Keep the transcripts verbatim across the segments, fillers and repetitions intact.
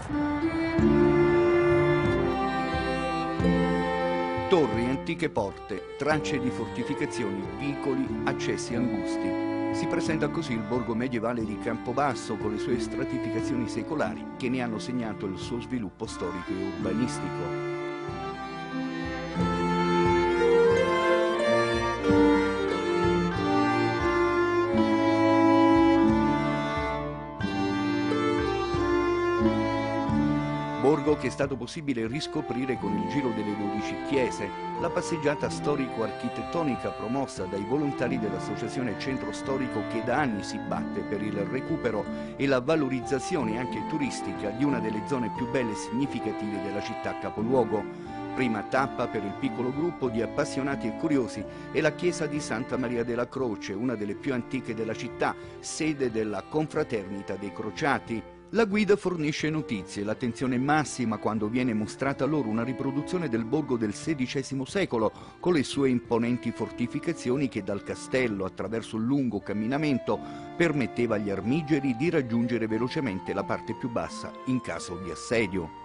Torri, antiche porte, tracce di fortificazioni, vicoli, accessi angusti. Si presenta così il borgo medievale di Campobasso con le sue stratificazioni secolari che ne hanno segnato il suo sviluppo storico e urbanistico. Borgo che è stato possibile riscoprire con il giro delle dodici chiese, la passeggiata storico-architettonica promossa dai volontari dell'Associazione Centro Storico che da anni si batte per il recupero e la valorizzazione anche turistica di una delle zone più belle e significative della città capoluogo. Prima tappa per il piccolo gruppo di appassionati e curiosi è la chiesa di Santa Maria della Croce, una delle più antiche della città, sede della Confraternita dei Crociati. La guida fornisce notizie, l'attenzione massima quando viene mostrata loro una riproduzione del borgo del sedicesimo secolo con le sue imponenti fortificazioni che dal castello, attraverso un lungo camminamento, permetteva agli armigeri di raggiungere velocemente la parte più bassa in caso di assedio.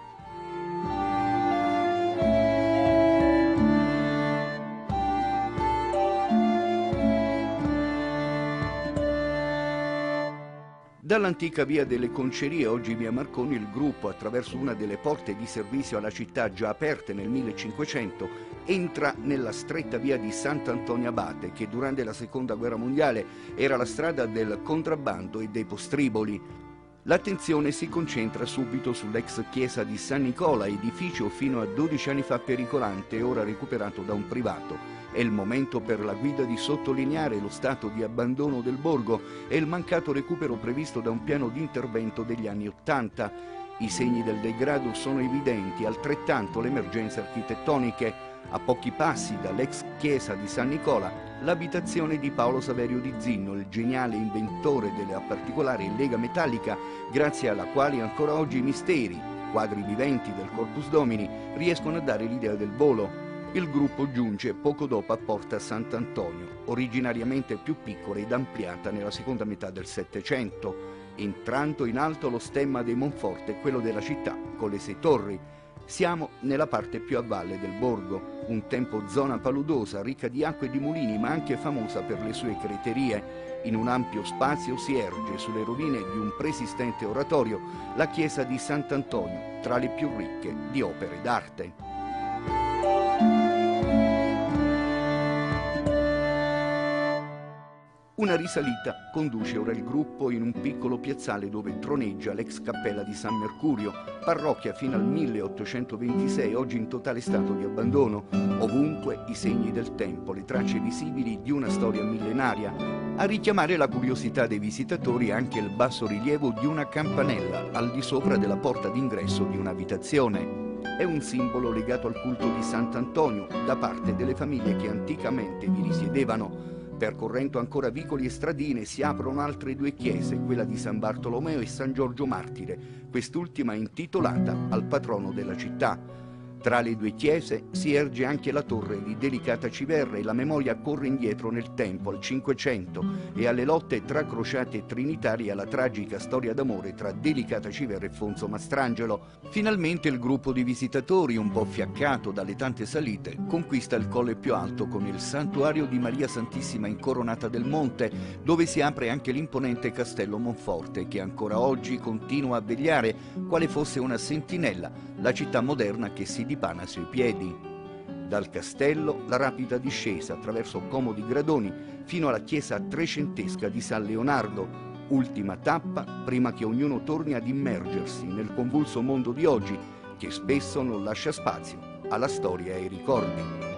Dall'antica via delle Concerie, oggi via Marconi, il gruppo, attraverso una delle porte di servizio alla città già aperte nel millecinquecento, entra nella stretta via di Sant'Antonio Abate, che durante la Seconda Guerra Mondiale era la strada del contrabbando e dei postriboli. L'attenzione si concentra subito sull'ex chiesa di San Nicola, edificio fino a dodici anni fa pericolante e ora recuperato da un privato. È il momento per la guida di sottolineare lo stato di abbandono del borgo e il mancato recupero previsto da un piano di intervento degli anni Ottanta. I segni del degrado sono evidenti, altrettanto le emergenze architettoniche. A pochi passi dall'ex chiesa di San Nicola, l'abitazione di Paolo Saverio di Zinno, il geniale inventore della particolare lega metallica grazie alla quale ancora oggi i misteri, quadri viventi del Corpus Domini, riescono a dare l'idea del volo. Il gruppo giunge poco dopo a Porta Sant'Antonio, originariamente più piccola ed ampliata nella seconda metà del Settecento. Entrando in alto lo stemma dei Monforte, quello della città, con le sei torri. Siamo nella parte più a valle del borgo, un tempo zona paludosa, ricca di acque e di mulini, ma anche famosa per le sue creterie. In un ampio spazio si erge, sulle rovine di un preesistente oratorio, la chiesa di Sant'Antonio, tra le più ricche di opere d'arte. Una risalita conduce ora il gruppo in un piccolo piazzale dove troneggia l'ex cappella di San Mercurio, parrocchia fino al milleottocentoventisei, oggi in totale stato di abbandono. Ovunque i segni del tempo, le tracce visibili di una storia millenaria. A richiamare la curiosità dei visitatori anche il basso rilievo di una campanella al di sopra della porta d'ingresso di un'abitazione. È un simbolo legato al culto di Sant'Antonio da parte delle famiglie che anticamente vi risiedevano. Percorrendo ancora vicoli e stradine si aprono altre due chiese, quella di San Bartolomeo e San Giorgio Martire, quest'ultima intitolata al patrono della città. Tra le due chiese si erge anche la torre di Delicata Civerra e la memoria corre indietro nel tempo, al Cinquecento, e alle lotte tra crociati e trinitari, alla tragica storia d'amore tra Delicata Civerra e Fonzo Mastrangelo. Finalmente il gruppo di visitatori, un po' fiaccato dalle tante salite, conquista il colle più alto con il santuario di Maria Santissima Incoronata del Monte, dove si apre anche l'imponente castello Monforte, che ancora oggi continua a vegliare, quale fosse una sentinella, la città moderna che si dipana sui piedi. Dal castello la rapida discesa attraverso comodi gradoni fino alla chiesa trecentesca di San Leonardo, ultima tappa prima che ognuno torni ad immergersi nel convulso mondo di oggi che spesso non lascia spazio alla storia e ai ricordi.